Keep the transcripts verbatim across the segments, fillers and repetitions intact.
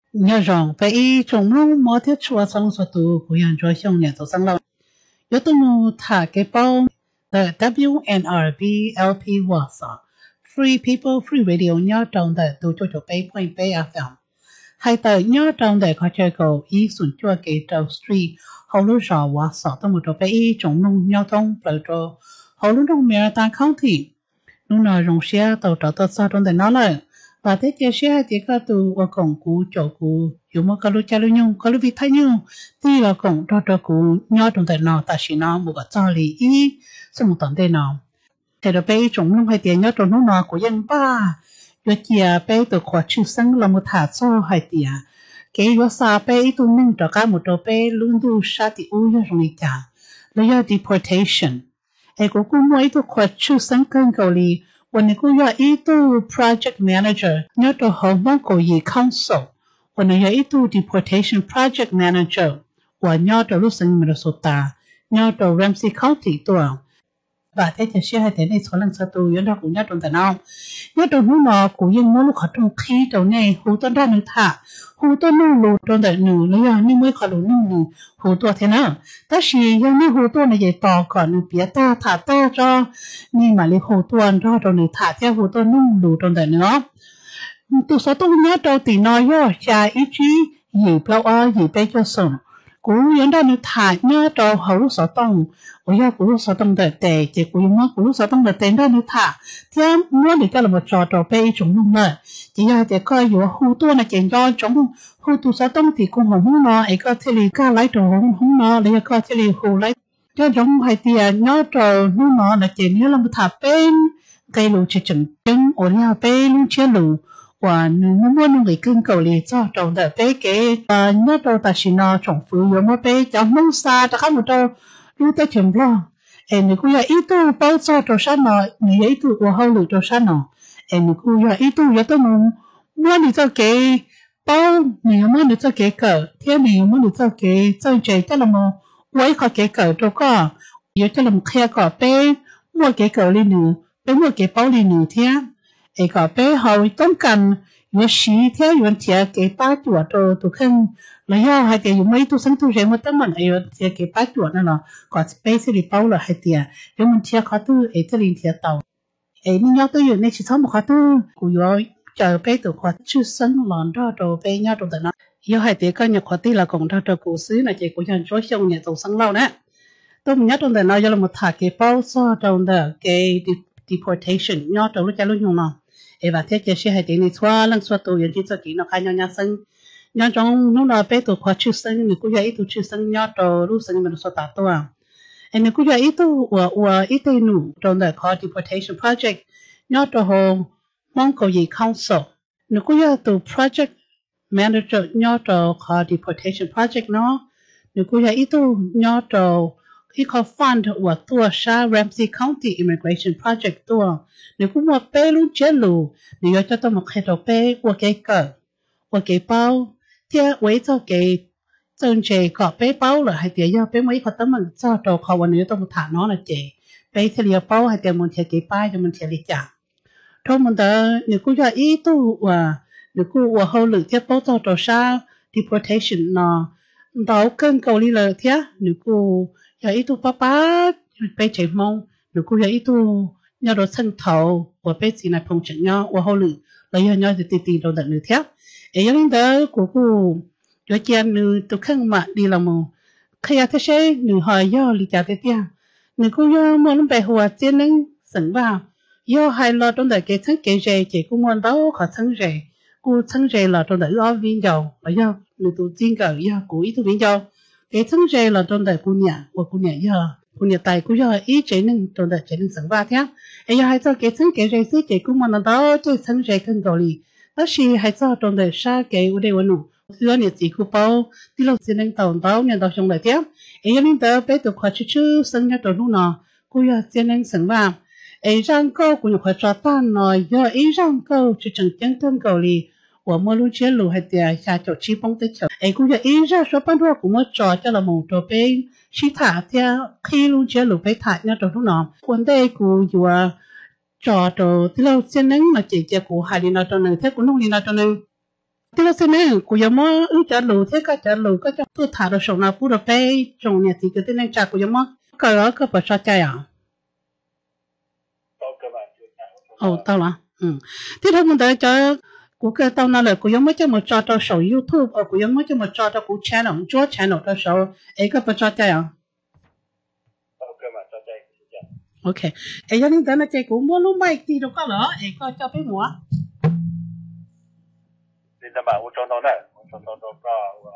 nhớ rằng phải trong lúc mà thiết chùa sang số tu của yan cho xong nhà tổ sang lâu yếu tố nu thả cái bao the W N R B L P Warsaw Free People Free Radio nhớ trong the tu cho cho bay point bay F M hai tờ nhớ trong the có chơi cầu ý xuân chua cái đầu street hậu lúc rõ Warsaw tôi một chỗ bay trong lúc nhớ thông bởi cho hậu lúc trong Marietta County lúc nào dùng xe tàu trở tàu sao trong the nó là và thế kia xe thì có từ qua cổng cũ chỗ cũ dù mà có lúc cha lúc nhung có lúc vị thay nhung thì là cổng cho cho cũ nhớ trong tại nào ta chỉ nó một cái cho lý ý xong một tuần đây nào thì là bây chúng lúc hay tiền nhớ trong lúc nào của dân ba giờ kia bây từ khoa chữ sinh là một thả cho hay tiền cái giờ sao bây tôi nâng cho cả một đồ bây luôn đủ sát thì u giờ trong này cả là giờ deportation ai cũng cũng mỗi tôi khoa chữ sinh cần cầu lýวันนี้กูอยากอีตัว project manager เนี่ยตัวห้องบ้านกูยี council วันนี้อยากอีตัว deportation project manager วันนี้ตัวลูกสิงห์มินนิโซตาเนี่ยตัว Ramsey County ตัวบาดเจ็บจะเชื่อให้แต่ในส่วนหลังสตูยันเรากูเนี่ยตรงแต่น้องเนี่ยตัวนู้นน่ะกูยังไม่รู้เขาตรงขี้ตัวเนี่ยหูต้นด้านนึงท่าหูต้นนู่นรูตรงแต่หนูแล้วยังนี่ไม่ขอรู้นู่นนี่หูตัวเท่านั้นแต่สิยังนี่หูตัวเนี่ยใหญ่ต่อก่อนนึงเปียตาถ่าตาจ้านี่มาเลยหูตัวจ้าตรงนี้ถ่าเจ้าหูตัวนู่นรูตรงแต่เนาะตัวสตูเนี่ยตัวตีน้อยย่อชาอีจีหยิบแล้วอ้อหยิบไปจะส่งกูยังได้นึกถ่ายเนี่ยตัวเขาลูกสต้อง我要古鲁所动的对，结果用我古鲁所动的对的你他，这我你个了么找到被种弄了，只要这个有好多那见到种好多所动的共红红咯，一个这里个来着红红咯，你一个这里好来，这种系啲啊，我就弄咯，那见你了么他边，给路去整整，我要被路去路。ว่าหนึ่งมั่วหนึ่งไปขึ้นเกาหลีจ้าตรงแต่ไปเก๋อ่าเนี่ยตัวตัดสินเอาจงฝืนอยู่มาไปจะมุ่งซาจะเข้ามาตัวรู้แต่เฉยๆเอ็นกูอยากอีตัวไปจ้าตัวฉันเนาะนี่อีตัวว่าเขาหลุดตัวฉันเนาะเอ็นกูอยากอีตัวอยากตัวมึงมั่วนี่จะเก๋เป้านี่มั่วนี่จะเก๋เกิดเที่ยนี่มั่วนี่จะเก๋เจ้าใจแต่ละมั่วไว้เขาเก๋เกิดตัวก็อยากจะลำเคลียร์ก่อนไปมั่วเก๋เกิดเลยหนึ่งไปมั่วเก๋เป้าเลยหนึ่งเที่ยไอ้ก็ไปเขาต้องการอยู่สีเที่ยวอยู่เที่ยวเก็บป้าจวดตัวตัวขึ้นแล้วย่อให้เกี่ยวไม่ตัวสังตัวเรื่องมันต้องมันไอ้เที่ยวเก็บป้าจวดนั่นเนาะก็สเปซสิริเป้าเลยให้เที่ยวเดี๋ยวมันเที่ยวเขาตัวไอ้ตัวลิงเที่ยวเต่าไอ้นี่ย่อตัวอยู่ในชิดท้องมันเขาตัวกูย่อเจอไปตัวเขาชื่อสังหลอนตัวตัวไปย่อตัวแต่เนาะย่อให้เที่ยวก็เนี่ยเขาตีละกงตัวตัวกูซื้อนะเจ้ากูยังช่วยช่วยเนี่ยตัวสังเล่านะตัวมันย่อตัวแต่เนาะย่อเรามาถ่ายเก็บเป้าซ้อตัวเด้อเก็บ deportation ย่อตัวรู้จักรู้ยังเนาะเอว่าเที่ยวเชื่อให้ดีนี่ชัวลังชัวตัวอย่างที่จะกินเนาะใครย้อนย้อนซึ่งย้อนจงนู้นเราไปตัวขอชื่อซึ่งนี่กูอยากอีตัวชื่อซึ่งย้อนตัวรู้ซึ่งมันสตาร์ตัวอันนี้กูอยากอีตัวว่าว่าอีตัวหนูตรงนั้นขอ deportation project ย้อนตัวโฮมองกูยี่ council นี่กูอยากตัว project manager ย้อนตัวขอ deportation project เนาะนี่กูอยากอีตัวย้อนตัวที่เขาฟันว่าตัวชา Ramsey County Immigration Project ตัวนี่กูว่าเป้ลูเจลูนี่อยากจะต้องมาเขียนเป้ว่าเก๋เกิดว่าเก๋เป้าเที่ยวไว้เจ้าเก๋จนเจก็เป้เป้าเลยให้เดี๋ยวเป้ไม่เขาต้องมันเจ้าโตเขาวันนี้ต้องมาถามน้องนะเจเป้เที่ยวเป้าให้เดี๋ยวมันเที่ยวเก๋ป้ายจะมันเที่ยวลิจ่าทุกมันเด้อนี่กูอยากอีตัวว่านี่กูว่าเขาหรือเที่ยวเป้าเจ้าโตชา deportation เนาะเราเกินเกาหลีเลยเที่ยวนี่กูอยากอีตัวป้าป้าไปเฉยมองหรือกูอยากอีตัวnhớ đồ thân thầu của bé chị này phong trần nhau và hậu lử lấy nhớ nhớ từ từ đầu đợt nữa theo ấy những đó của cô cho chị nữ tụ khăn mà đi làm mù khi ở thế sẽ nữ hỏi do lý giải thế kia nữ cô do muốn bài hòa trên nâng sẵn vào do hai lo trong đời cái thân cái gì chị cũng muốn đó khó thân gì cô thân gì là trong đời ở viên dầu và do nữ tụ tiên cờ do cô ý tụ viên dầu cái thân gì là trong đời cô nhà và cô nhà do cô nhà tài cô do ý chế nâng trong đời chế nâng sẵn vào theo ấy hai cho cái thân cái gì xí cái cũng muốn đó chơi thân gì cần cầu lì đó là hai cho trong đời sa cái ở đây vẫn nụ xưa này chỉ cô bao đi lâu xin nâng tàu tàu nhà tàu trong đời theo ấy những đó bé tụi họ chú chú sinh nhật tụi nó nọ cô giờ xin nâng sẵn vào ấy răng câu của những họ cho tan nói giờ ấy răng câu chỉ chẳng chân thân cầu lì của mua luôn chế lù hay tiệt xa chỗ chi bông tới chỗ ấy cũng giờ ý ra số bán hoa của mua trò cho là một trò bên chi thả theo khi luôn chế lù phải thả nhau trò lúc nọ vấn đề của vừa trò trò thì lâu trên nắng mà chỉ chỉ của hai đi nào trò này thế cũng không đi nào trò này thế là xem này cô yêu mà ứng trả lù thế cái trả lù cái cho tôi thả được sòng nào phụ được bé trong nhà thì cái tên này trả cô yêu mà cái đó cái phải sao chạy à ồ tao là ừ thế thôi mình tới cho cô cái tao nói là cô yêu mới cho một cho cho sổ YouTube ở cô yêu mới cho một cho cho cô channel cho channel cho sổ ấy cái phải sao chạy à ok ấy cho nên tao nói chạy cũng muốn lúc mai thì đâu có lỡ ấy có cho bé mua nên là bạn trong đó này trong đó đó có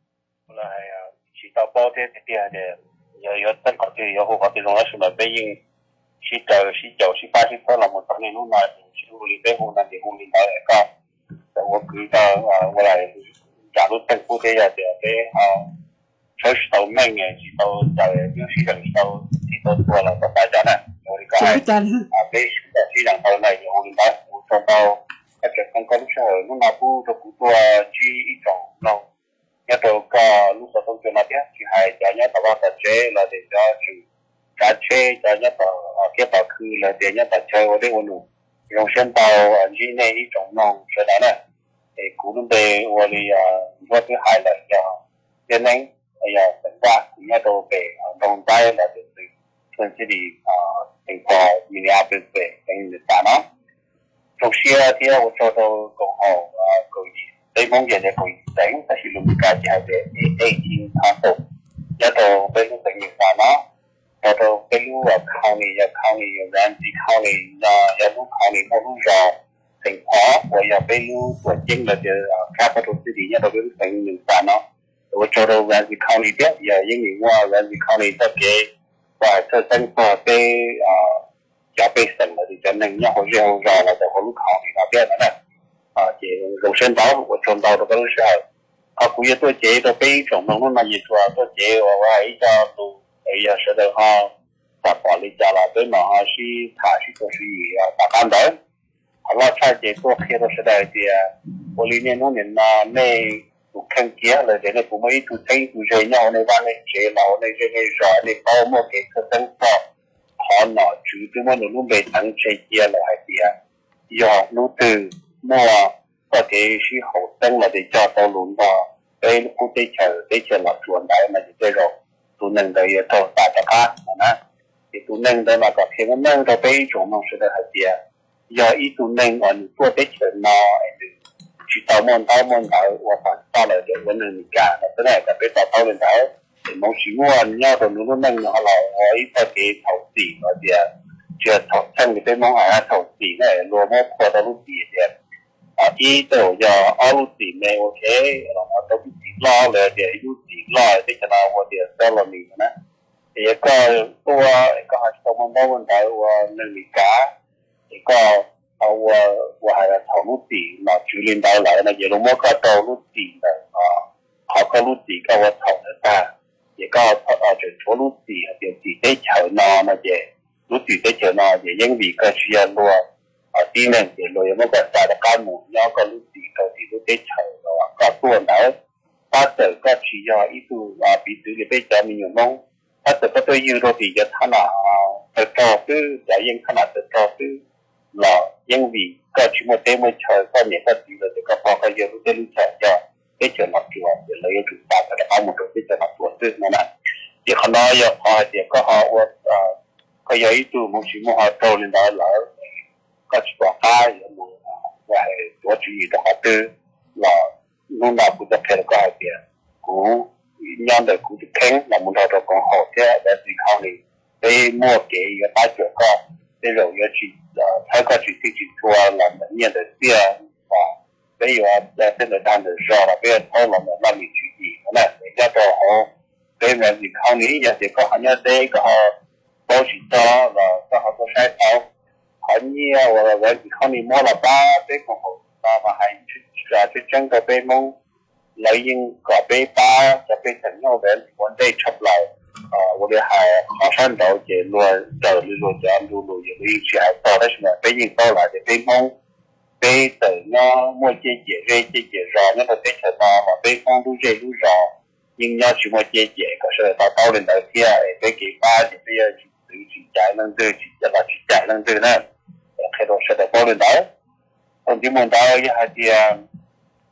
là chỉ tao bao thế thì thì giờ giờ tất cả thì giờ họ thì nó là số bây giờ chỉ chờ chỉ chờ chỉ ba chỉ có là một tháng này nó là chỉ hồ lý bé hồ là thì hồ lý đó là có rồi tôi cứ cho tôi lại trả lúc thành phố thế giờ thì cái họ first tàu mình chỉ tàu chờ những thị trường tàu thì tàu qua là tàu tài sản này rồi cái cái thị trường tàu này thì hồ lý đó cho tàu cái chuyện không có lúc sau nó là bu cho cụ tua chỉ ít trong nó nhà tôi có lúc sau tôi cho nó biết chỉ hay cho nhà tàu vào chế là để cho chủ cá chế cho nhà tàu cái tàu khứ là để nhà tàu chơi ở đây ổn định用先到chỉ này ít trong nó cho đó này thì cụ lúc đây我哋我哋海来嘅嘅呢哎呀等下nhà tôi về đông tây là để từ từ这里thành phố Minneapolis về thành phố đó trong xe thì我做到刚好啊，可以对梦见的可以等，但是路家只係嘅 eighteen tháng度，一到俾路等於啥咯，一到俾路啊靠你又靠你又人字靠你啊，有路靠你冇路上成坡，我又俾路做經了嘅啊，capital city 一到俾路等於啥咯，我做到人字靠你啲，又因為我人字靠你得嘅，話做生活俾啊。加倍省了的，真能要回去后绕了，在回路考虑那边了呢。啊，这肉身刀我种到这个时候，啊，古也做这个被种农农那一做做这我我还一家都，哎呀，是的哈，打管理家了，对嘛哈是他是就是也要打干的，好了，差这做黑的时代的，我里面农民呐，那不看见了，这个不没土地土地鸟那把那这老那这个啥那包莫给可生活。họ nói chú tôi muốn nó về thằng chơi kia là hay gì à giờ nó từ mua có thể sử hậu tăng là để cho tao luôn đó đây cũng để chờ để chờ là chuẩn đấy mà chỉ chơi rồi tụi nâng đây thôi tại cho khác mà nè thì tụi nâng đây là có thể nó nâng到被种弄是的hay gì à giờ ít tụi nâng ở做để chờ nó chỉ tao muốn tao muốn tao我反到了就问你干了本来个被tao tao lên tao thì mong chỉ muốn nhau rồi nó nâng nó là hỏi cái cái thầu tỷ nó thì chưa thầu chân cái mong hỏi thầu tỷ này luôn mất qua đó lúc gì thì à ý đồ giờ ở lúc tỷ này ok là nó đâu bị lo rồi thì lúc tỷ lo thì cho nó thì sao là mình nữa thì có tôi có hai số mong muốn tại nâng đi cả thì có ở ở hai thầu lúc tỷ mà chủ liên đạo lại là giờ nó mất qua đâu lúc tỷ là họ có lúc tỷ có thầu nữa ta也告啊，就做路地，就地在桥那那些，路地在桥那也因为个需要路啊，地呢也路有那个大的干木，要个路地到地都在桥了啊，个多呢，把这个需要一度啊，比这里被家民有弄，他这个对有的比较他那得招都在因他那得招都了，因为个全部在么桥上面个地了，这个包括有路在路桥上。cái trường hợp kiểu thì lấy chúng ta phải có một cái trường hợp tuần tự mà này thì họ nói họ thì có họ có giấy từ một số một họ trâu lên đó là có chỉ có hai một vài tổ chức gì đó họ tư là lúc nào cũng có thể có hai tiền cũng nhân đời cũng khen là một đầu còn họ thế để gì không thì để mua cái cái tài trợ con để rồi giờ chỉ thấy có chỉ chỉ thua là nhân đời tiền và bây giờ là thế là đang được rõ là bây giờ thôi là một năm mình chú ý này để cho cho họ cái mà gì không nghĩ giờ thì có họ nhớ đây có họ bảo chỉ cho là có họ có sai sao họ nhiều là vậy thì không nghĩ mua là ba cái còn họ ba mà hay là cái chân cái bên mông lấy những cái bên ba cái bên thành nhau về vấn đề chấp lại à vấn đề hay họ sang đầu chỉ luôn đầu luôn cho anh luôn luôn những cái chuyện hay to đấy mà bây giờ to lại thì bên mông bây giờ nó mua chế chế rê chế chế rõ nó có thể trở nó mà bây không đủ rê đủ rõ nhưng nó chỉ mua chế chế có sự ta tao lên đầu kia bây cái ba thì bây giờ chỉ tự chỉ chạy lên từ chỉ là chỉ chạy lên từ này khi đó sẽ được bao lên đó còn chỉ muốn tao với hai thì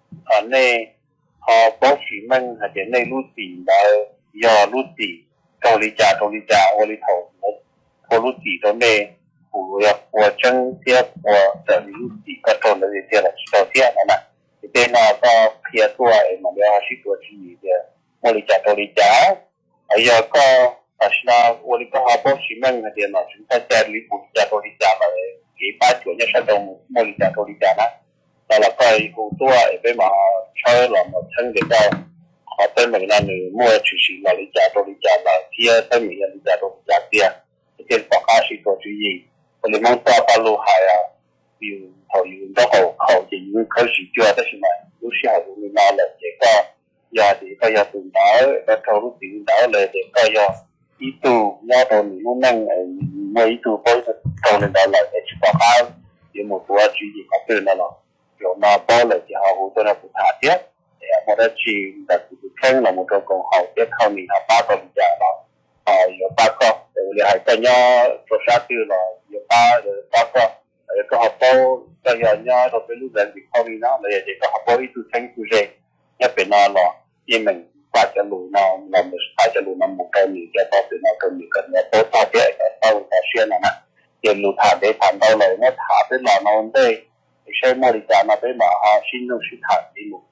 ở nơi họ bố sĩ mình hay đến nơi lúc gì đó do lúc gì cầu lý trả cầu lý trả ô lý thầu ô lúc gì đó nơi của của chân tiếp của trợ lý lúc gì các tròn là gì thế là đầu tiên là nè thì bên nào có phía tuổi mà để họ sĩ tuổi gì thì ô lý trả cầu lý trả ở giờ có ở sao ô lý có họ bố sĩ mình hay đến nào chúng ta trợ lý của trả cầu lý trả là cái ba chỗ nhất sẽ đồng ô lý trả cầu lý trả đó là là coi hữu tua bên mà chơi là một thân để cao họ tên mình là người mua chủ sĩ là lý trả đồ lý trả là kia tên mình là lý trả đồ lý trả kia cái quảng cáo sĩ tổ chức gì còn mình mong ta ba lô hải à vì họ dùng đó họ họ chỉ dùng khởi sĩ chưa đó là lúc sau họ dùng nó là chỉ có giờ thì có giờ tụi đó có thầu lúc tụi đó là để có giờ ý tù nhớ đồ mình muốn nâng mua ý tù với thầu lên đó là để chỉ quảng cáo vì một bữa chủ gì có từ nó là rồi mà bao lời thì họ hỗ trợ là phụ thả tiếp để một cái chỉ là phụ khen là một trong công họ tiếp không mình họ ba con trả đó họ có ba con để hai cái nhau cho sát từ là có ba rồi ba con rồi có họ bao cái giờ nhau rồi cái lúc đấy thì không đi nó là để có họ bao ít tu khen tu dễ nhất bên nó là như mình ba cái lùi nó là một hai cái lùi nó một cái gì cái bao từ nó cần gì cần nó tốt thả tiếp cái bao cái xuyên này nè tiền lùi thả để thả đâu lại nó thả tới là nó ổn đây sẽ mua đi trả mà tới mà họ xin luôn xin thẳng đi một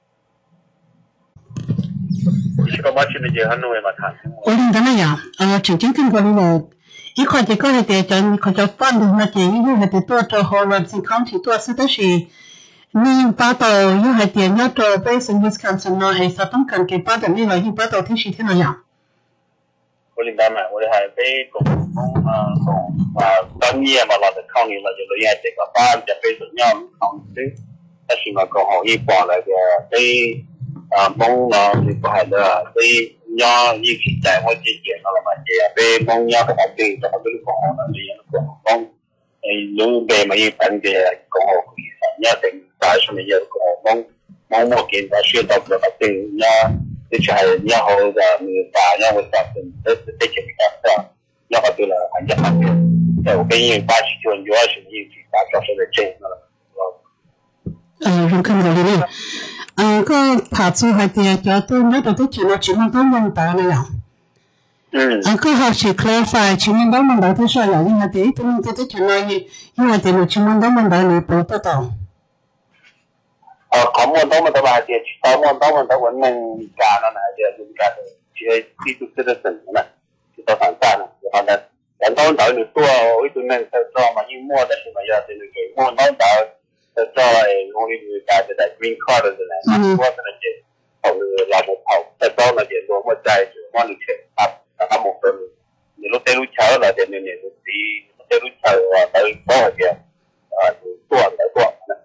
chỉ có mấy chuyện này hắn nuôi mà thẳng 我领导那样，呃，曾经跟过那个，一块钱过来的，叫你看叫放的那些，有还得多做好了，健康去多是都是，你把到有还得要做卫生 Wisconsin 呢，还是东港给把到你了，有把到天时天那样。 我领导嘛，我哋係俾共工啊共啊當夜嘛落嚟抗議啦，就女係這個班就俾人家抗議，但是嘛個行業過嚟嘅俾啊蒙啦，呢個係啦，俾呀以前就係我之前啦嘛，就係俾蒙呀個係俾就係俾個行啦，你有個講誒有俾咪要等嘅個行其實一定帶上嚟有個蒙蒙冇見到選到個係俾呀。这是还你好的，你打让我打分，这是这些干的，要好对了，还是好的。在我跟人八十九，有二十一去打小时的这个。 嗯，我看到了，嗯，个拍出还的叫都那都都全了，全部都问到了呀。 嗯。 啊，个好是 clarify，全部都问到，都说要因为的，都都都全了，因为的了，全部都问到你不得到。 ờ có một đó mà các bạn thì có một đó mà các bạn mình cả nó này thì mình cả thì thì tu citizen này thì tôi sẵn sàng rồi còn là anh tôi đợi được tua với tụi mình cho mà như mua đó thì mà giờ thì mình mua nó đợi cho ngôi người ta thì đại green card rồi này mua cái này thì họ làm một hậu tại đó là chuyện đồ một trái rồi mua được chuyện tập tập một tuần thì lúc tới lúc chờ là thì mình thì lúc tới lúc chờ tới có là gì à tua tới tua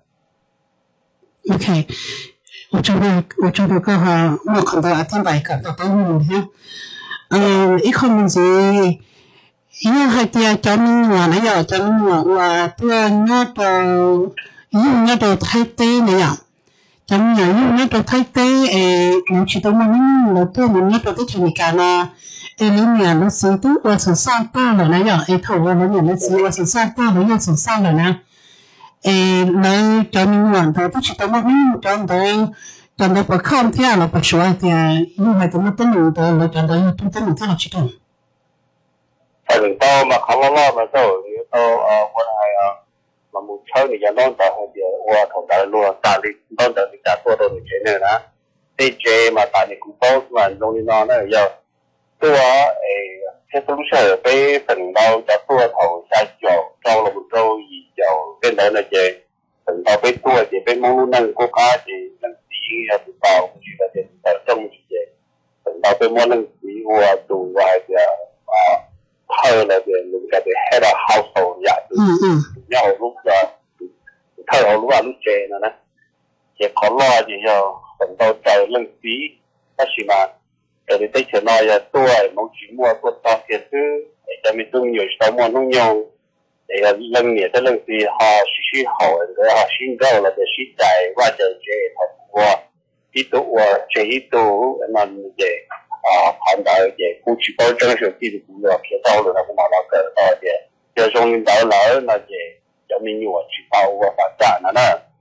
OK， 我这个我这个个哈，我看到阿天白个到到我们嗯，一看们是，因为还得叫你话那样，叫你话话对那个，因那个太低那样，叫你因那个太低诶，我去到我们那对我们那个都去干啦，诶，里面那是都我是上大了那样，诶，头我里面那是我是上大了，要是上了呢。诶，来叫你玩的，都知道我们讲的讲的不看天了，不说的，因为怎么等你的，来讲的要等等你再来去动。 tại vì tao mà không lo lo mà tao tao quan hệ mà một số người dân đón tao thì qua thằng đại luôn tại vì đón tao thì cả tua tao được chuyện này đó thế chế mà tại vì cũng tốt mà trong đi nó nó giờ tua cái tôi sợ cái phần đâu cho tua thầu sai chỗ trâu là một trâu gì chỗ cái đó là chế phần đâu cái tua chỉ cái món nâng của cá thì nâng tí hay tụi tao cũng chỉ là tiền tao trong gì vậy phần đâu cái món nâng tí qua tụ vài giờ thơ là về mình cái head of household dạ nhau lúc là thơ lúc là lúc trẻ nữa nè chỉ có lo gì giờ phần đầu trời lưng tí nó chỉ mà cái đấy tới chuyện nói là tôi mong chỉ mua tôi to tiền thứ để cho mình tung nhiều sau mua nông nhung để lưng nhẹ tới lưng tí họ xí xí hậu rồi họ xin đâu là để xí chạy qua trời trẻ thật qua ít tụ trẻ ít tụ mà để判断嘅估值保障上啲股票偏高了，那個嘛那個呃嘅，就從領導樓那嘅有民有去包個發展啦，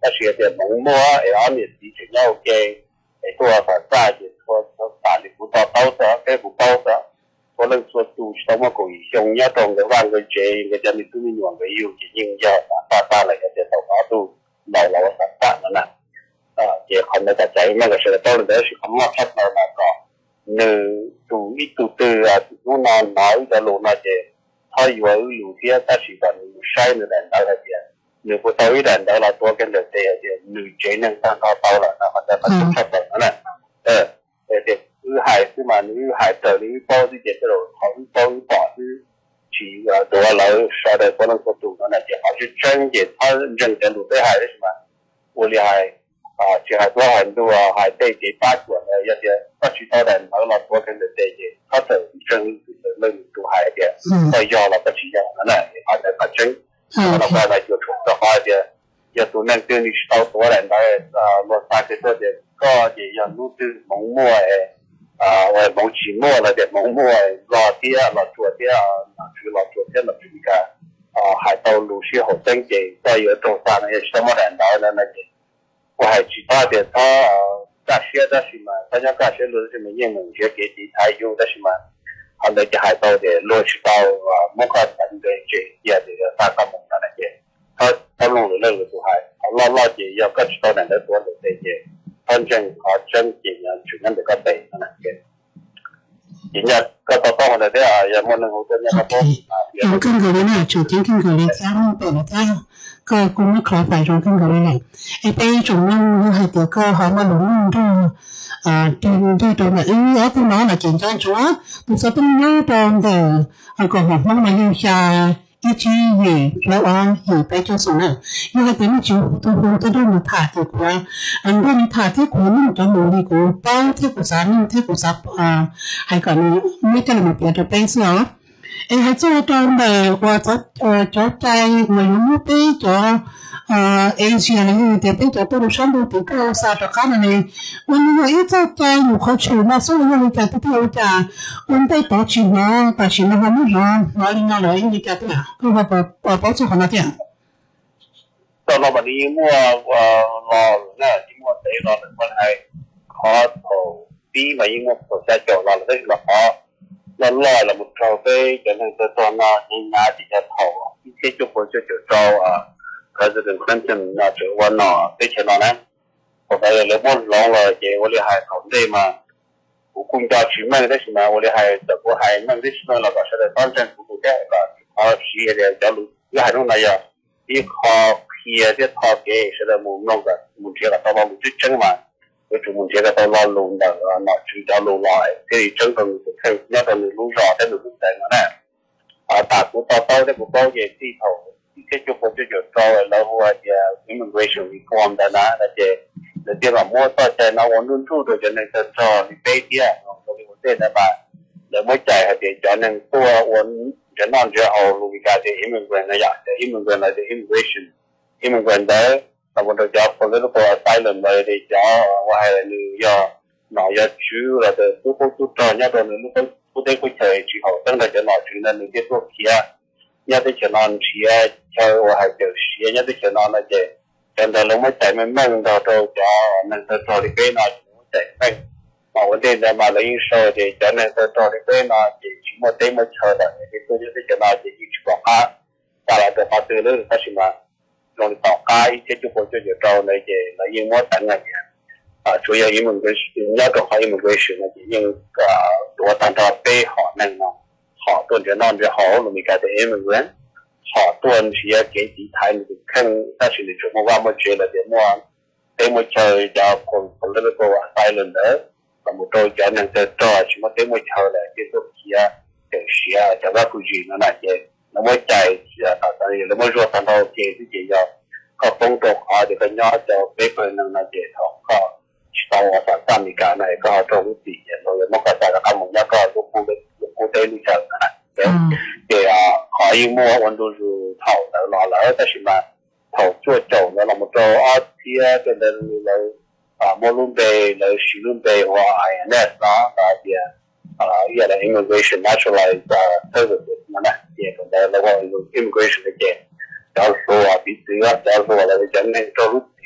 但是有点蒙摸，然后你事情要给，诶，多少大的，多多大的不到到的，给不到的，可能说都什么个用一种的万个节，个叫你都没用个有的应要大大了，有点到哪都老老散散的呢，啊，也可能在在那个时候到了的是他们看到那个，你都一都都啊，都拿拿一个路那些，他以为有些但是个你晒的人那个些。如果到一人到了多跟着这些女节能上高到了，那么在把它看到了呢，呃，对对，女孩子嘛，女孩子女包这些这种好一包一包是去呃多楼说的不能说多的那些，好是真的，他认真路对还是什么，我里还啊，就还多很多啊，还对给八管的一些不知道人到了多跟着这些，他的真就是那都还一点，再要了不去要了呢，还在把真。那么呢，就从这话的，也都能跟你到多人来啊，我大概说的，个也要弄的蒙墨哎，啊，我蒙起墨了的蒙墨哎，老爹老左爹啊，那去老左爹了这个啊，还到陆续好登记，再有多少那些什么人来了那些，我还知道的他大学的什么，大家大学都是什么英文学给的，还有的什么。他那些还到的落去到啊，莫看等的这些这个大干部那些，他他弄的那个都还，他老老的要各知道人的多的这些，反正他真尽量去那个北那些，人家各到到那的啊，也莫能够跟人家多啊。 我跟佢哋咧，做點跟佢哋講呢邊嚟睇，個咁樣佢快咗跟佢哋嚟，誒俾仲咧係條個係乜龍都。啊，對對對，那因為我哋攞嚟競爭咗，到時都冇當的，啊個學生咪要下一至二，然後二百九十啦，因為點就都好多都冇睇到過，啊，如果你睇到過，你就冇呢個包睇過啥，你睇過啥啊，係咁，你睇你咪變咗變咗。誒係做到嘅，或者誒做ใจ我有冇俾咗。啊，以前呢，特別就到了上路比較少咗看呢，我呢一直在入口處那所以我就不掉價，我哋多錢咯，但是呢我們講我另外來一家的，佢話保保保住好那點。 到了把你摸我老那你摸谁老了我还考头比嘛因为我在教老了这个好。那来了，我招飞，可能在到那人家底下跑，一天就过去就招啊，可是人反正那就我那这些了呢，我还有那么老了，也我哩还考虑嘛，我公家去买的什么，我哩还这个还买的什么那个现在反正不够的了，啊，企业的交路也还弄那样，一靠企业的套给现在没弄个，目前了，到我们就整嘛。我专门这个到老路那个那去到路来，这里整个就看那个路上的路在那呢，啊，大股到到这个包也地头，一些就过去就招了，然后啊些 immigration reform 的那那些，那地方摸到在那我们住的就那个招你北地啊，所以我这那吧，那么在还得叫能多我人那就澳路一家的 immigrant 那样的 immigrant 那的 immigration immigrant 的。那我都叫 political asylum 来的叫，我还你要那要住了的，都都都找人家的，你都不得会在去好，等到就拿去那你得做去啊，人家得去拿去啊，叫我还就是，人家得去拿那些，现在我们在门门到都叫，那个找的给拿去在门，那我这在马来说的，叫那个找的给拿去，去么得么车的，你都就是去拿去去搞哈，下来的话对了，他什么？用到家一些就过去就找那些那英文等那些啊，主要英文跟人家都好英文跟学那些英啊，多当到背好那个好多人那边好我们家的英文好多人是要给几台你看，但是你怎么我们觉得的么，对么叫叫 political asylum 的，那么都叫那个找什么对么叫的，就是去啊，就是啊，叫他出去那那些。那么在啊，当然那么说谈到解释解要靠工作啊，这个要叫别个能那解套靠去到我上上面干那个好中底，然后么个在个他们那个路过的路过的路上呢，对对啊，好一摸温度是套的老了的什么头做走的那么多啊，ที่เป็นเราอ่าโมลุนเบเราชิลุนเบว่า I N S นะ那些啊，也的 immigration naturalized services 那呢，也跟在那个 immigration 的件，假如说啊，比这个，假如说我来讲那走路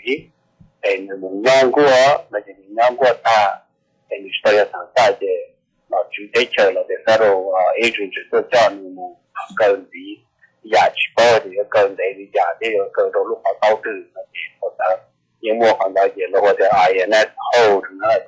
gì thì mình nhang qua mà chỉ nhang qua ta thì mình sẽ thằng ta thì nó chủ tế chờ là để federal agent cho cho mình cần gì giá trị bao thì cần để đi giá thì cần đâu lúc họ đầu tư là gì hoặc là những mua hàng đó gì là hoặc là I N S hold nữa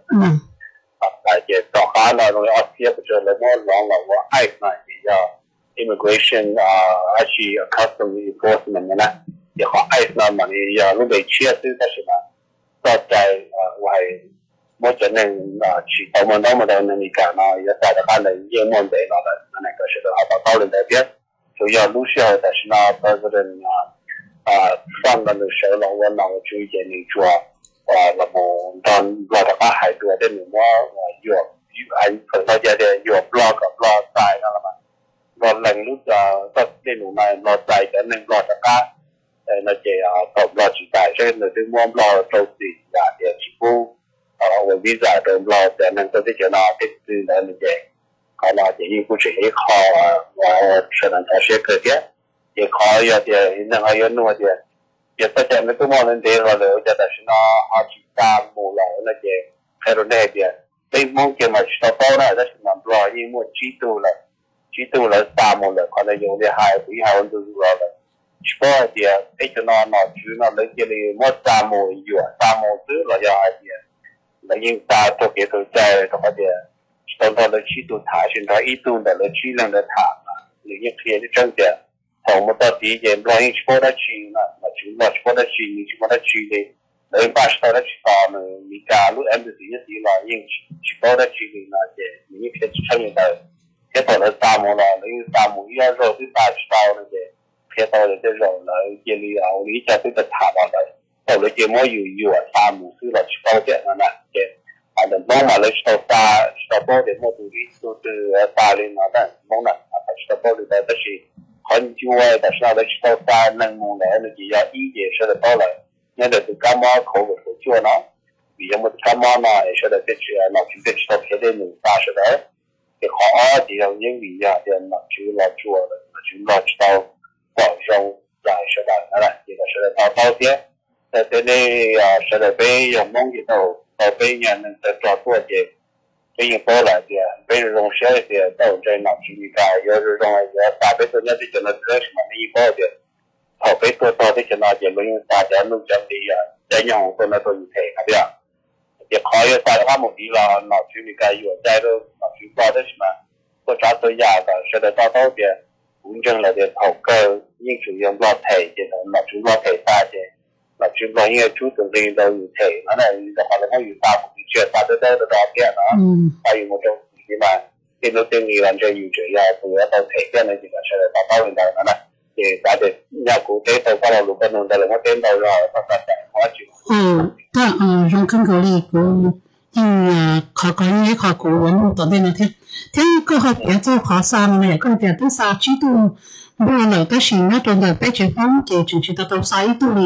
là gì đó khá là rồi ở phía bên trên là nó long là của ai mà thì immigration actually customs enforcement nữa thì họ ai là mà thì lúc đấy chia từ cái gì màต่อใจว่าไม่จะนั่งชีตมันต้องมาได้นั่นนี่กันนะ要在这看的也没得了的那个是的好到到了那边就要路线但是呢不是的啊啊上班的时候呢我那我就一点你做啊那么当老的话还多的你么有有还碰到这的有 blog blog 在那了嘛我冷路啊到那种那老在的那老的啊那这啊到老时代所以那对我老都是啊的几乎啊我 visa 都老的那个这些呢这是那那些可能这一步是一考啊我可能他学课的也考要的那还有弄的也不见那个么人的了了但是呢好几大木了那些还有那边被梦见嘛知道包了但是呢不知道因为记住了记住了大木了可能有的还不还我都知道了Sport dia, itu na na cuma lagi ni mat tamu juga, tamu tu lah ya dia. Lagi tak tu kita cai tu dia. Contoh lagi tu thah, contoh itu dah lagi lang dah thah. Lagi dia ni macam dia. Tahu mata dia je, lagi sport lagi na, cuma sport lagi ni cuma lagi ni. Lagi pas sport lagi tahu ni kalau embassy ni dia lah yang sport lagi ni na je. Ni kita cakap ni dah. Kita dah tamu lah, lagi tamu ia roh tu tak tahu ni je. Khi tao được cái rồi là cái lý áo lý cho cái thả vào đấy, tao lấy cái mỗi yêu yêu à sa mù thứ là tao chuyện là nè, cái à đừng mong mà lấy tao ta tao bao để mỗi thứ từ từ ta lên nó đấy, mong là phải tao bao để tại vì很久哎，但是那lấy tao ta nâng mong này là chỉ là ý nghĩa sẽ là bao lại, nên là từ cá mò khẩu của khẩu chưa nó, vì một cá mò này sẽ là cái chuyện nó chỉ biết tao thấy đến mình ta sẽ đấy, cái khó thì là những vì à thì nó chỉ là chùa rồi, chỉ là tao广州在是的，那了，这个是的，到到些，在这里啊，是的，被有梦里头，到被人能在抓多些，被人包来的，被人容小一些，到在脑子里干，有这种要大辈多年的就那个什么那一包的，好辈多到的就那就没有大家弄这样的呀，这样我那都有赔，对不对？也考虑大家目的了，脑子里干有在都脑子搞的什么，或者做牙的，是的，到到的。cũng chân là để thầu cơ nhưng chủ yếu lo thầy thì là chúng lo thầy ta thì là chúng lo như chú từng đi đâuอยู่thầy nó này là họ là cóอยู่ta một chuyện ta tới tới đó kia nó tại vì một trong nhưng mà khi nó tiên nghĩ là choอยู่chủ yếu từ đó thầy cái này thì là sẽ là ta bao nhiêu đó nó thì đã được nhà cụ tế tàu qua đầu lục bên đây là nó tên đầu rồi ta ta sẽ khó chịu ừ ta ờ trong căn cứ này của nhưng khó có những khó của mình tận đây là thế thế cơ hội để cho khó sang này có thể tới xa chỉ tu mua là cái gì nó trong đời bé trẻ phong thì chủ chỉ tao sai tu đi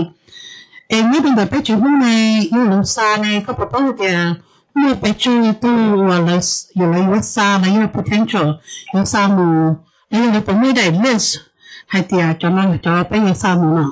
em nhớ trong đời bé trẻ phong này yêu lúc xa này có bao nhiêu tiền mua bé trẻ tu hoặc là yêu lấy xa là yêu potential yêu xa mù yêu lấy bao nhiêu đại list hay tiền cho nó cho bé yêu xa mù nào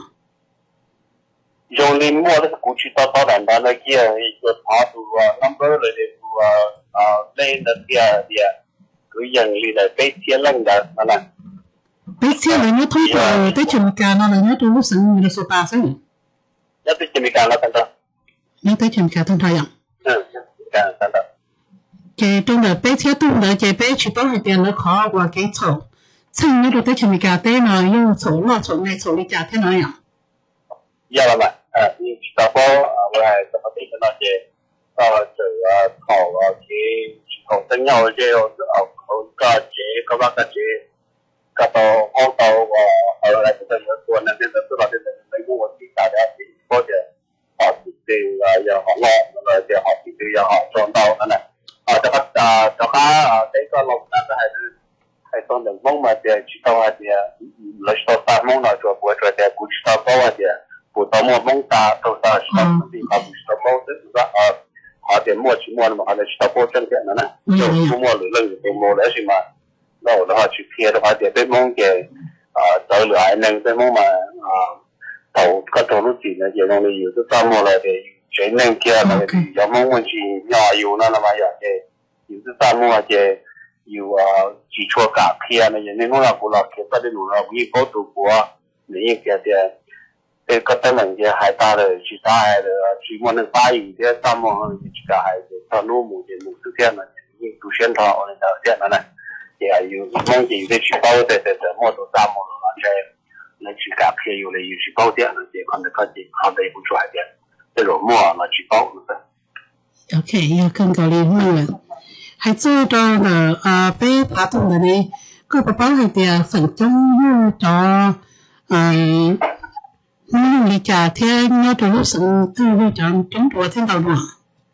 dùng lên mua cái cụ chỉ tao tao đàn đàn này kia cái tháo tu number rồi để tu à lên đó kia kia cứ dần đi là cái thiên lăng đó nè cái thiên là nó thông qua cái chừng cả nó là nó trong lúc sinh mình số ba sao nó tới chừng cả nó thành đó nó tới chừng cả thông thay à ừ cả thành đó cái trong đó cái thiên tu là cái cái chỉ bảo là tiền nó khó qua cái chỗ chân nó được tới chừng cả tới nó用手落手来手里加天那样要了嘛啊你到包啊我还怎么对那些到这啊考啊去考生要这个啊考个节个那个节个到澳洲啊后来这个有做那边的知道这个美国我去大家去或者好几对啊也好咯那个也好几对也好撞到那呢啊这个啊这个啊这个老那个还是还从人梦嘛的去到啊的来到大梦了做不做的不知道多啊的不到梦梦大都到是到自己考不知道梦这是啊họ tiền mua chỉ mua mà họ là chỉ có chân tiền nữa nè, rồi không mua lưỡi lưng thì mua đấy gì mà, đâu đó họ chỉ kia đó họ tiền bên mông cái, à tới lưỡi ai nâng bên mông mà, à 头个头路底呢，也容易有的沙漠来的，全能kia来的，有么问题呀有那那么样的，有的沙漠的有啊基础咖kia呢，也能弄到古老kia，把的弄到一高度过，你一个的，这个等人家还大的其他还的，去我能发育的沙漠上其他还的，到农牧的农事这样的，你都先他我们到这样的呢，也有梦境的去包的的的莫多沙漠了，这。那去咖啡有了有去包点了，这可能科技好的也不出来点，这种莫那去包了的。 OK， 要更高的梦了，还做到了啊，被爬动的呢，个包包还得粉中用到嗯，那你家天要多少生都会讲中国听到吗？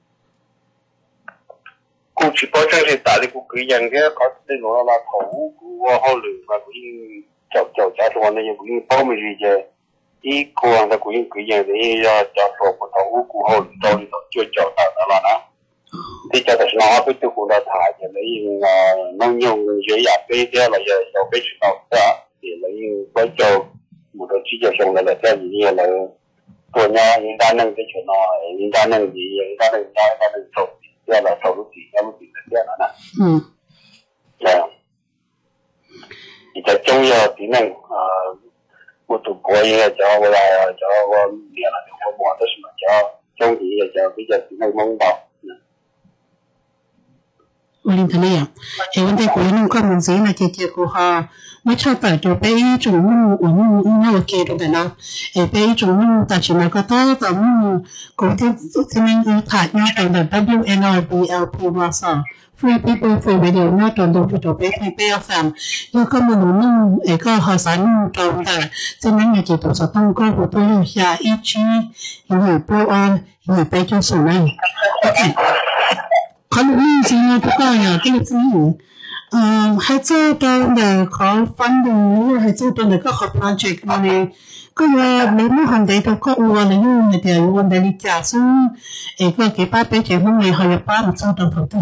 过去包真是打的不贵样的，搞这种那头股啊好流啊，贵。叫叫家说那些贵包没这些，一个人的贵贵样的要叫说不到五股后找里头就叫他的了呢。这叫的是哪会都过来他的，那因啊农用也也背掉了，也要背去到的，也那因我叫我都直接上来了，这里也能多年应该能给钱了，应该能的，应该能应该能走，这样了走路底，要么底的这样了呢。 嗯。 这样。比较重要的呢，啊，我读博也叫我来，叫我念了，我摸的什么叫中医也叫比较能蒙到。 我领他那样，哎，我在国内看文字那姐姐过哈，我超大就被中文我们那我给的呢，哎，被中文但是那个到咱们国际这边的台那边的 W N R B L P 哇塞。Free people free radio 那ตอนดูวิดีโอไปไปไปฟังแล้วก็มาหนุนเอกก็ภาษาหนุ่มตรงแต่จะนั่งในจิตสต้องก็หัวตัวอยู่ยาอีชีอยู่โปรอันอยู่ไปจนสุดเลยโอเคเขาหนุ่มจริงๆทุกคนอยากที่จะอยู่เอ่อให้เจ้าตอนเด็กขอฟันดูให้เจ้าตอนเด็กก็ขอ project มาเลยก็ว่าไม่รู้หันใดตัวก็อ้วนเลยอยู่ในเดียววันใดลิจ่าซึ่งเอกก็เก็บป้าไปเจ็บห้องเลยหอยป้าของเจ้าตอนตัว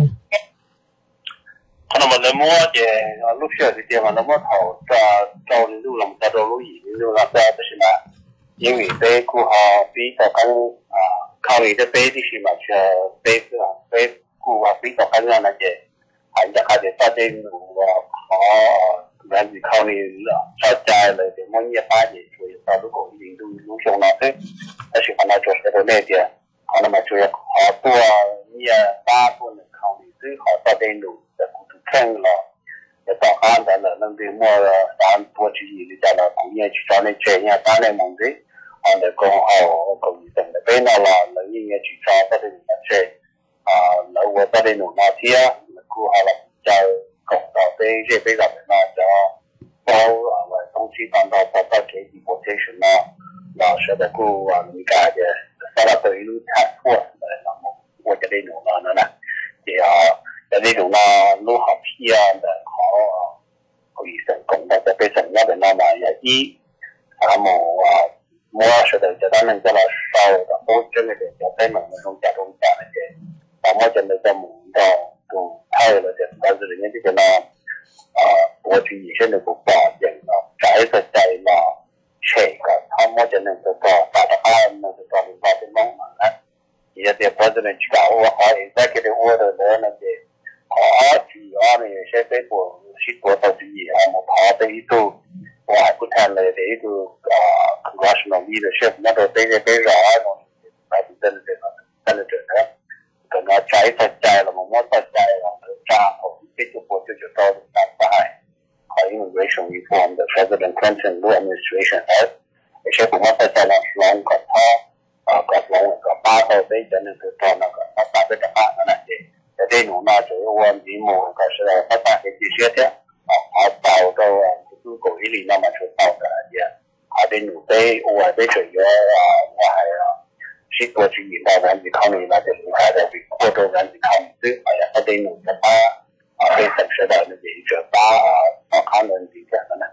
那么那么的啊，路线的地方那么好，找找的路那么找到路易的路那这不是嘛？因为在过哈比较跟啊，考虑的北的是嘛，去北是啊，北过啊比较跟那那些，还在还在找的路啊，好，然后考虑了，找家了的，么也把的所以找路过一定都路上那些，但是看到就是到那点，好那么就要好多也大部分考虑最好找的路。看了，也到汉的了，那边么咱多去一里家了，工业去找那钱呀，打那忙的，啊那工好工医生的边那了，那人也去找到的那些，啊那我到的弄那些，那过好了，叫搞到这这边上面那叫包啊，我东西搬到搬到给 deportation 啦，那说的过啊，你干的，到了这一路太错了，那么我这里弄了那呢，也要。在那种呢，路好批啊的好，可以成功的，在被成功的那么也一，那么啊，我说的就当然叫了少的，我真的是就在门那种家中家那些，那么真的在门到都太了的，但是人家这个呢，啊，我去以前的不保证了，再是在了，这个他们真的是到大的安那个到领导的忙嘛呢，也得不是能去搞我好，也在给的我的人那些。啊，主要呢，现在我是多少主义啊，我跑的一个，我还不谈了的一个啊 ，congressional leadership， 那都对这对啥东西，还是真的真的真的真的，跟他摘出摘了嘛，我才摘了，扎头，这就我这就到了南海，啊 ，immigration reform 的 President Clinton administration， 而而且我才摘了两个他啊，个两个八头对真的是到那个他打这个案的那些。在这种呢，就是我题目可是他大概这些的啊，他到到啊，如果一里那么就到的也，他的努力我的主要啊，我还啊，是过去引导人考虑那就是还在过多人考虑对，哎呀，他的努力把啊，被城市的那些就把啊，看人比较的呢。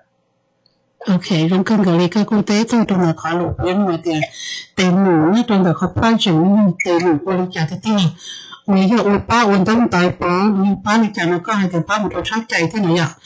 OK， รวมกันกับเลขากูเต้ตัวตรงนั้นขอหลุดเรื่องมาเดียเต็มหนูนี่ตรงกับเขาพลาดจังนี่เต็มหนูบริจาคที่我要我把我当代把你把你讲的刚才的把我都差ใจที่ไหนอ่ะเ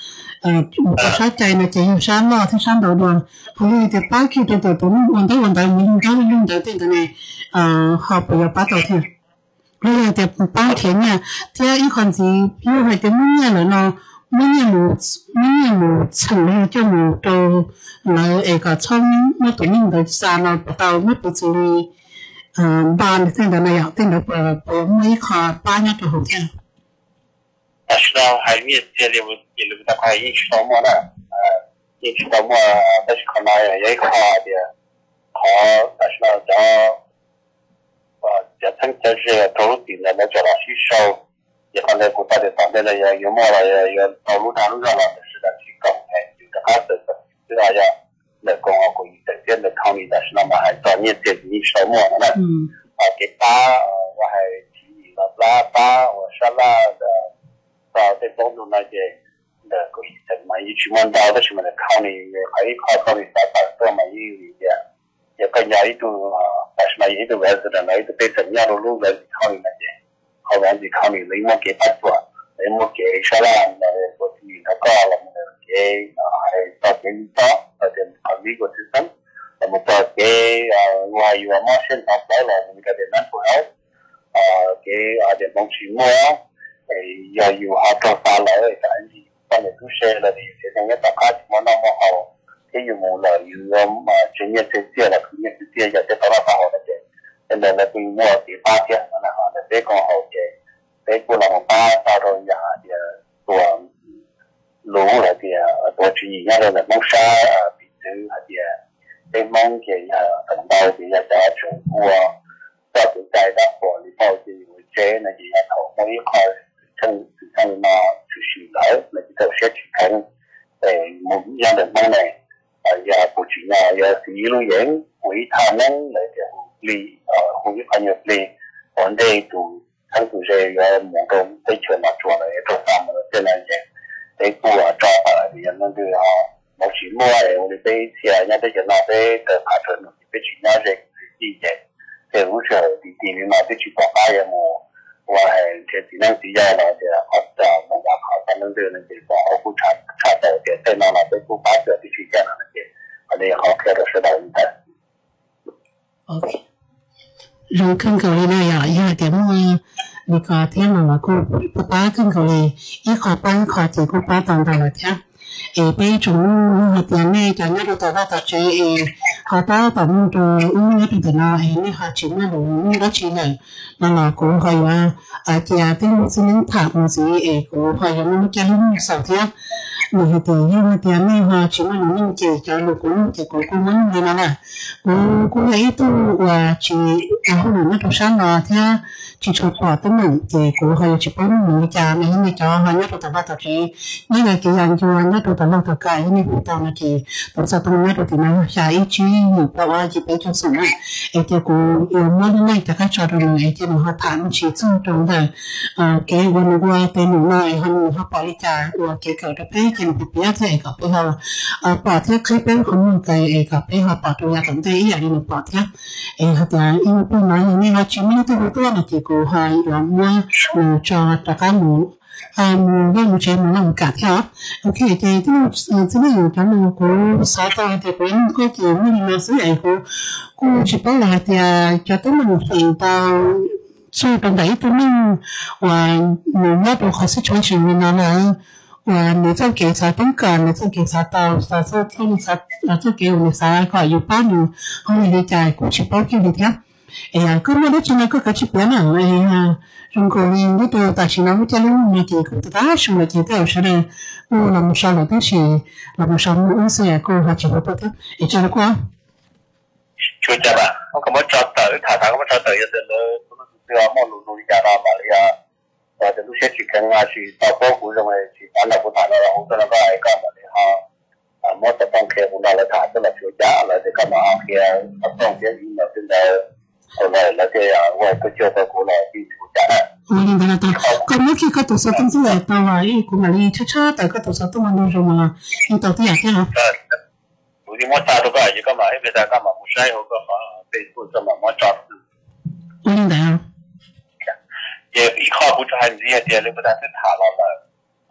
呃，我说在呢，就有山咯，ที่山头段，后来就把去到到到问到问到我用到用到对的呢，呃，好不要把到听，后来就把田呢，这一看是因为就每年了呢，每年冇每年冇成呢就冇到来那个从那度用到山咯，到那不是呢，嗯，班听到没有？听到不不每课班那都好听。 但是呢，还没接了，也留大概一十多亩呢，呃，一十多亩，但是可能也一块的，好，但是呢，叫呃，叫成就是投入进来那叫了吸收，也可能古代的当代的也有么了，也也投入投入上了，是的，去搞哎，有的还是的，主要要来讲啊，关于这边的考虑，但是呢，我还专业接一十多亩呢，嗯，啊，给他，我还提议了拉巴，我说拉的。到在当中那些那个医生嘛，一去问到的什么的考虑，还有考考虑啥啥多嘛，也有一点，也更加一度啊，但是呢，一度还是的，那一度对怎样的路来考虑那些，后面就考虑雷莫给他做，雷莫给啥啦，那我自己那搞了，那给啊，还到给你找，到点考虑过之后，那么到给啊，我还有嘛，现场来了，那个点难不好，啊，给啊点东西么？诶，要有下做法来嘅，但係翻嚟都寫啦，你寫成一大家怎麼那麼好，佢有冇啦？有咁啊，專業設計啦，專業設計有啲到啦，好嘅，現在咧對我哋八隻咁啦，嚇，比較好嘅，比過兩八到到廿嘅多路嚟嘅，多注意一個咧，冇沙啊，變咗係嘅，啲芒嘅啊，等到嘅一隻全部啊，都係計得過，你包住會遮那啲一頭每一塊。趁趁嘛出去来，那就些去看，呃，某样的某呢，啊也不仅啊，也是一路人为他们来的利啊，为朋友利，我们都ทั้งตัวเองหมู่ตรงได้เชิญมาชวนอะไรตรงตามมาเป็นอะไรเนี่ยได้กูอ่ะจอบอะไรอย่างนั้นคืออ่ะหมดชีมัวเอ我哋ไปเสียเนี่ยได้จะน่าไปเกิดผ่าชนไปชีน่าจะดีใจแต่รู้สึกดีดีนี่มาไปชีบอกได้ยังมัวว่าให้เจ้าที่นั่งที่ยาเราจะเอาจะมันจะขอตั้งเรื่องนั้นจะบอกเอาผู้ชายชาติแต่เต้นเราไปผู้ป้าเกิดที่ชีแก่นั่นเองอันนี้เขาแค่เราแสดงได้โอเคเราขึ้นเขาเลยนะอย่าอย่าเดี๋ยวมึงนี่ก็เที่ยงมากูป้าขึ้นเขาเลยอีขอป้าขอจีกูป้าตอนตลอดเที่ยงเอไปจุ่มหัดเตียนเนี่ยจากนั้นเราต่อว่าต่อเจเอขอต้าต่อมึงตัวอุ้งเนี่ยเป็นแต่นาเอนี่ค่ะชิ้นนั่นหนูนี่ก็ชิ้นเลยนั่นแหละกูคอยว่าอาจจะที่มึงซื้อถามมึงซื้อเอกูคอยว่ามึงจะรู้มึงสาวเที่ยงมึงหัดเตียนยังหัดเตียนเนี่ยค่ะชิ้นนั่นหนูเจจะลูกกูจะกูกูมันเลยนั่นแหละกูกูเลยตัวว่าชีอาหุ่นนั่นตัวช่างเนาะเที่ยชีชุดปอดตัวมึงเจกูคอยชีป้อนมึงจะไม่ให้ไม่จอหันเนี่ยตัวต่อว่าต่อเจนี่ไงกี่อย่างจวนเนี่ยตัวต่อว่าต่อไก่นี่กูตอนนั้นทีตัวสัตว์ตัวนี้ตัวที่นั่นใช้ชีอยู่เพราะว่าจีไปจนสุดนะไอ้เจ้ากู有么的那大概找到了，哎，这侬哈谈起这种的，呃，给我如果对侬那以后侬哈保利家，我给搞的配件不不要再搞不好了，呃，保贴开边可能在哎搞配合保住呀，等待一样的保贴，哎，好的，因为不然你哈前面都不多了，结果哈让我嗯找大家侬。啊，我让这么让改掉。OK，这这呃，这个有咱们国啥到的国人国节目里面是以后，过去本来的叫他们分到做本来他们我我那边还是传承的那来。ว่าในเจ้าเกษาต้องการในเจ้าเกษาเตาสาเจ้าที่มีสาเจ้าเกศในสาก็อยู่บ้านอยู่ห้องในใจกูชิปเอาคิวดีแท้เอ้ยก็ไม่ได้ชนะก็กระชิบแล้วนะเอ้ย中国人那个大型的物价路那个个大什么的都是的，我那么少了东西，那么少东西也够还几个多的，也就是过。 ช่วยจ้ะบ่ะเขาก็มาจอดเตอถาทางก็มาจอดเตออยู่แต่ละตัวนั้นคือว่าหมอลุลุยาราบาลีอ่ะแต่จะรู้เช็ดชิกันว่าชีต่อพวกกูจะมาชีตอนนั้นกูถามเราเราตัวนั้นก็ไอ้ก็มาเลยฮะอ่ามอตต้องเคลียร์กูได้แล้วถามตัวนั้นช่วยจ้ะแล้วจะก็มาเอาเคลียร์ต้องเคลียร์อีเมลเป็นได้后来那个呀，我不觉得过来比出家了。 我明白了，对。咁我去个多少东西来到啊？因为古马里车车大概多少多万多少嘛？你到底啊？对啊。 有的我查到个，一个嘛，一边在干嘛？我晒好个好，被不怎么我查。 我明白啊。 也一考不出还是也点了不但是查了了，考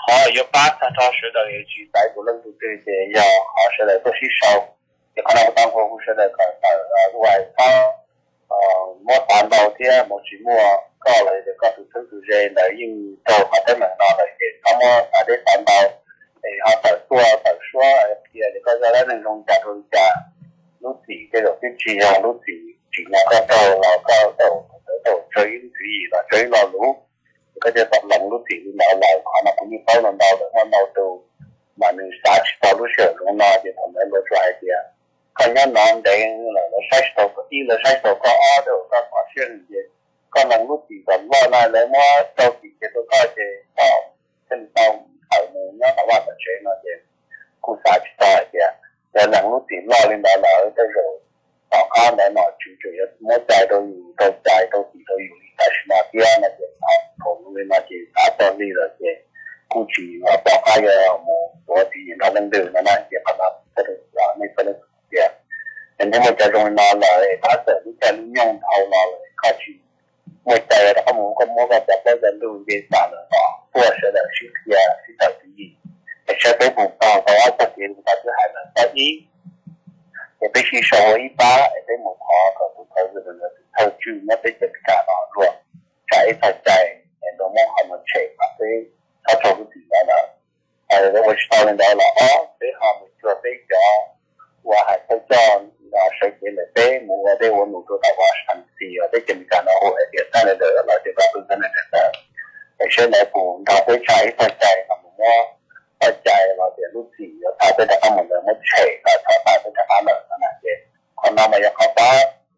họ有八三套是的，也去在不能都对的，要好是的都是少，也可能当过护士的，可能呃外方呃莫担到的，莫去莫搞了的，搞出成都人来应到他的门那了的，他们他的担到，诶，他本说本说，也这个在那种家中家，路子这种天气啊，路子尽量搞到老搞到到追注意了，追老路。ก็จะตกลงรู้สิ่งที่เราเราขอมาคุณมีเป้าเราเราแต่ว่าเราดูมาหนึ่งสายต่อรู้เชื่อลงมาจะทำให้เราใจเดียก็ยังนอนเด้งเราเราใช้ตัวก็อีเราใช้ตัวก็อ้อเดี๋ยวก็ขอเชื่อเดียก็ลงรู้สิ่งก่อนว่าในแล้วว่าตัวสิ่งที่ตัวก็จะต่อเส้นตรงถ่ายมือเนี่ยแต่ว่าจะใช้มาเดียกูสายต่อเดียแต่ลงรู้สิ่งรอเรื่องเราเราได้รู้ต่อข้ามได้หน่อยจุดจุดมั่วใจตัวอยู่ตัวใจตัวสิ่งตัวอยู่但是呢，第二呢，就啊，同为那些达到力了些，估计啊，包括要么我提前他们都那那些可能这个啊，那可能些，人家我家中拿来，他是你在用头拿来，开始我在他们个某个在在人都给啥了啊，或是的是些是在第一，而且北部到到我这边他是还能在一，也必须稍微一把，也得某块可不可日本的。เขาชื่อไม่เป็นการนอนรวมใช้ใส่ใจในตัวมองความมันเฉยมาซึ่งเขาชมถึงแล้วนะเออแล้ววันที่ตอนนั้นเราอ๋อไปหาหมู่ตัวไปจ่อว่าหายไปจ่อเราใช้เงินเลยไปหมู่ว่าได้วันหมู่ตัวแต่ว่าทันทีว่าได้เกิดการนอนหัวเดียวกันเลยเดี๋ยวเราจะรับรู้กันในแต่แต่เช่นในปุ่มเราไปใช้ใส่ใจทำหมู่ว่าใส่ใจเราเดี๋ยวรู้สึกเราทำไปแต่ทำเหมือนเดิมไม่เฉยเราทำไปแต่ทำเหมือนนั่นเองคนเราไม่อยากเข้าไป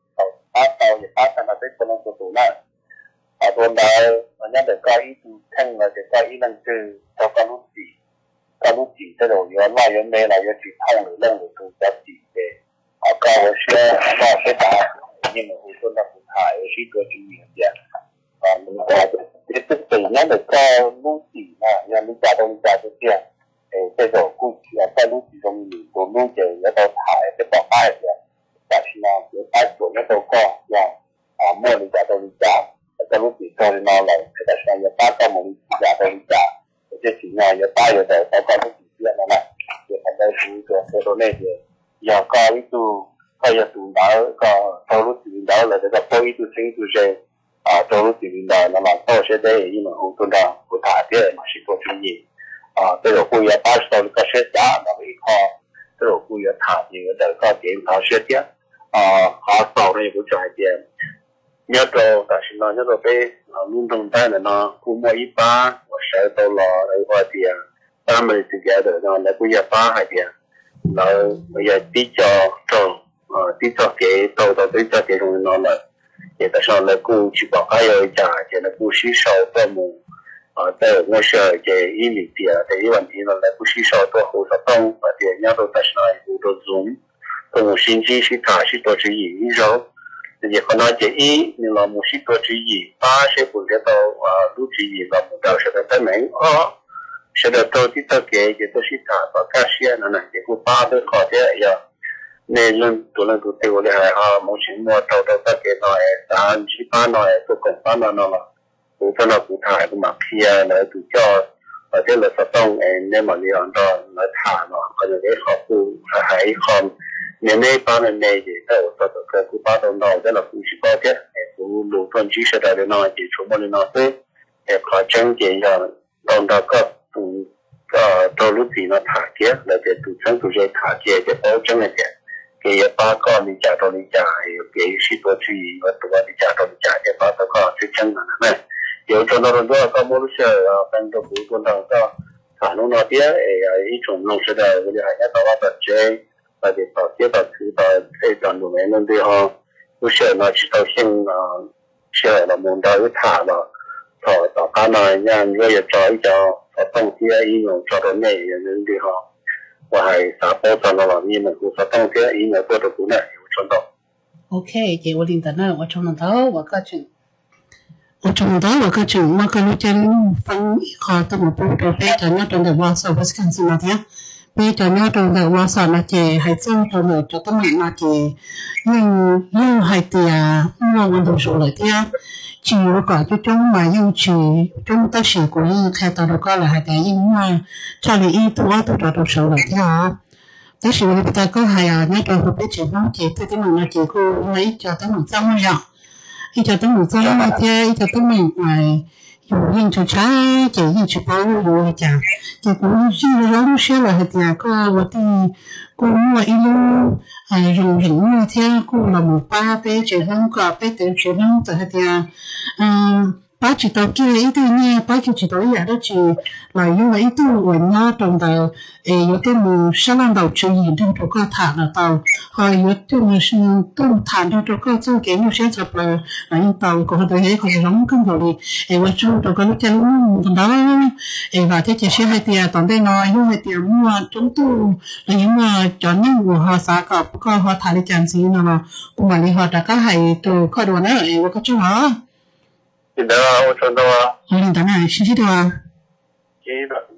phát tàu thì phát thành là cái con số số này, ở bên đó nhân để coi ý thanh là để coi ý năng từ cho con lúc gì, con lúc gì cái đồ yếu lại yếu này là yếu chỉ thông để lên để tu tập gì để ở cao ở xe cao xe đá nhưng mà hồi xuân là cũng thải ở sĩ cơ chuyên nghiệp vậy, và mình có để tiếp tục nhân để coi lúc gì mà nhân mình trả đâu mình trả được tiền, để cái đồ cũng là coi lúc gì trong mình của lúc gì nó đâu thải cái bỏ hai vậy. Tại sao nó cái tài của nó đâu có là à mua đi trả đâu đi trả cái lúc thì tôi nó lại tại sao nó phát cho mình trả đâu đi trả cái chuyện này nó tay rồi để có cái lúc gì chuyện này thì phải đây chú cho cái đồ này thì giờ có ý tu hay là tu đó có sau lúc thì đó là cái có ý tu sinh tu gì à sau lúc thì đó là làm sao sẽ đây nhưng mà không tuân đạo của thả thế mà chỉ có chuyện gì à cái đồ cuối là bắt đầu có sẽ trả mà bị khó cái đồ cuối là thả thì cái đời có tiền tháo sẽ tiếp à họ sau này cũng chạy tiền nhớ đồ tại sao nó nhớ đồ bé luôn đồng tay là nó cũng mua ít ba và sẽ đâu là đấy hoa tiền family together nó là cũng giờ ba hai tiền nó bây giờ tí cho cho tí cho cái đầu đầu tí cho cái rồi nó là để tại sao là cũng chỉ bảo cái ở trả thì nó cũng xí sầu cho mình ở đây ngôi sở cái ý lý tiền thì vấn đề nó là cũng xí sầu cho hồ sơ đông và tiền nhớ đồ tại sao cũng đồ dùng tôi xin chỉ sĩ thả sĩ tổ chức gì rồi thì còn nói chỉ ý nhưng mà một sĩ tổ chức gì ba sẽ buồn cái tàu và lúc gì là một đầu sẽ tới mấy ó sẽ được tôi thì tôi kể thì tôi sĩ thả và các sĩ nó này thì cũng ba đứa khó thế vậy nên luôn tôi lần tôi tiêu lại ha một chuyện mua tàu tàu tất cả nói tám chỉ ba nói tôi còn ba nói nó là tôi cho nó cụ thể mà khi là tôi cho và thế là sao tông nên mà đi ăn đó nó thả nó còn những cái khó cụ hay không nên đây bao nhiêu này thì tôi tôi tôi cũng bắt đầu nói rất là cũng chỉ có thế cũng đủ phần chỉ sẽ để nói chỉ chúng mình nói thế để khó tránh cái là còn đó có tụ tôi lúc thì nó thả kia là để tụ chân tụ dây thả kia để bảo chứng này cái ba con đi trả tôi đi trả cái sĩ tôi chỉ và tụ đi trả tôi đi trả cái ba tôi có chữ chân là này nếu cho nó rồi có một số phần tôi cũng còn đang có khả năng nói thế ý chúng nó sẽ là cái này nó có vật chế và để bảo tiếp vào thứ đó để toàn bộ nên đi họ lúc sợ nó chỉ tao sinh sợ là muốn đào thả là thọ tao cá này nha người giờ trói cho họ tông kia ý nó cho nó này nên đi họ và hay xã hội cho nó làm như mình cũng sẽ tông kia ý nó tôi được cũng này chuẩn đâu. Ok, chị tôi linh tận nào, tôi trong đó và các chuyện, tôi trong đó và các chuyện mà các lúc chơi phân khó tôi một bộ đồ bé cho nó trong đó vào sau Wisconsin mà thế. bây giờ nó trong đầuว่าสอนนะเจให้เจ้าตัวหนูจะต้องมีนะเจยังยังให้เตียมองมันดูสูงเลยเตียchỉ có cho chúng mà yêu chỉ chúng ta chỉ của những khai tao đó có là hai cái nhưng mà cho nên ít tuổi tôi cho tôi sợ lại thế à thế thì người ta có hai à nhớ tôi biết chuyện nó chỉ tôi cái mình là chỉ cô lấy cho tới một trăm rồi ít cho tới một trăm mà thế ít cho tới mình ngoài dùng những chỗ trái chỉ những chỗ bao rồi chả chỉ cũng chỉ là nó sẽ là hết nhà có một tí cô mua ít luôn à dùng những như thế cô là một ba bé chỉ không có bé tự chỉ không tự hết nhà à ba chỉ tao kia ít thôi nha ba chỉ chỉ tao vậy đó chỉ là như vậy ít thôi quên nhá trong đầu ấy có cái mù sáng làm đầu chơi gì trong chỗ có thả là tao hồi có cái mù tôm thả trong chỗ có chơi cái mù sáng chập là là như tao có thể thấy có thể giống cái đồ đi ấy qua chỗ chỗ có lúc chơi lúc đó ấy và thế chỉ sẽ hai tia tao đây nói như hai tia mua chúng tu là những mà chọn những của họ xả cọp có họ thả đi chán gì nào cũng mà đi họ đã có hay từ có đồ nữa ấy có chỗ đó 记得啊，我知道啊。 嗯，当然是知道啊。 记得。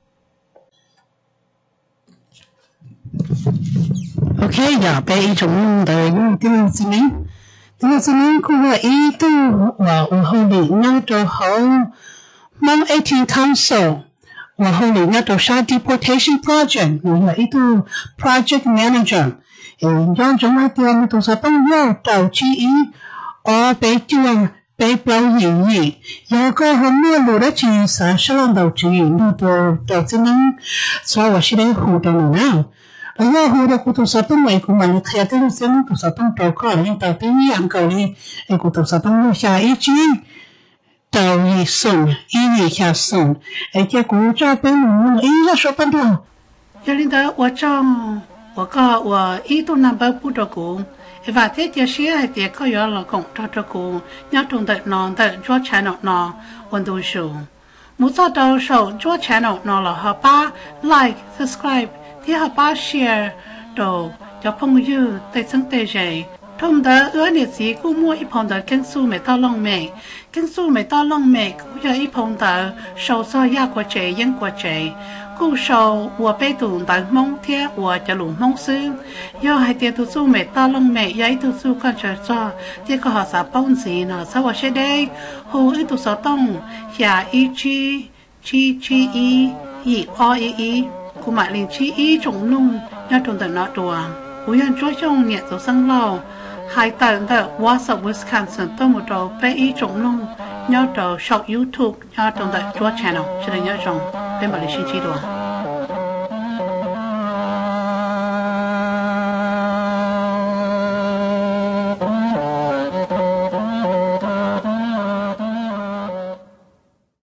OK， 呀，被一种的用第二次呢，第二次呢，过了一度我我后里那就好，Mount eighteen Council， 我后里那就啥 deportation project， 我有一度 project manager， 嗯，让中那点那都是帮要到之一，我被这样。被表演的，有个很多路的介绍，是让到志愿路的到这能，所以我是来互动的。然后互动互动啥东西，我们看到什么都啥东多个，因到底一样个哩，哎，互动啥东下一句，到一送，一年下送，哎，结果这本我哎呀说半多， 要领导我讲，我讲我一度南北不着工。và thế chia sẻ thì có yếu là cộng cho cho cô nhớ trong đợt non đợt cho channel nó quan tâm số muốn cho đầu số cho channel nó là họ ba like subscribe thì họ ba share đồ cho phong yêu tới sáng tới dậy thông đó ước nhiệt gì cũng mua ít phong đó kinh su mấy tao long mẹ kinh su mấy tao long mẹ cũng giờ ít phong đó số số ya của trẻ yên của trẻ cô sầu của bé tụi tại mong thế của cho lũ mong sư do hai tiền tụi su mẹ ta lông mẹ giấy tụi su con chờ cho thế có họ sẽ bông gì nó sao ở trên đây hồ ít tụi sáu tông nhà y chi chi chi y y o y y của mẹ liền chi y trồng lung nhớ trồng tận nó đùa của dân chúa trong nhẹ tụi sang lâu hai tận tận Wausau Wisconsin tôi một đầu bé y trồng lung nhớ đầu shop YouTube nhớ trồng tận chúa channel cho nên nhớ trồng bên bảo lý chi chi đùa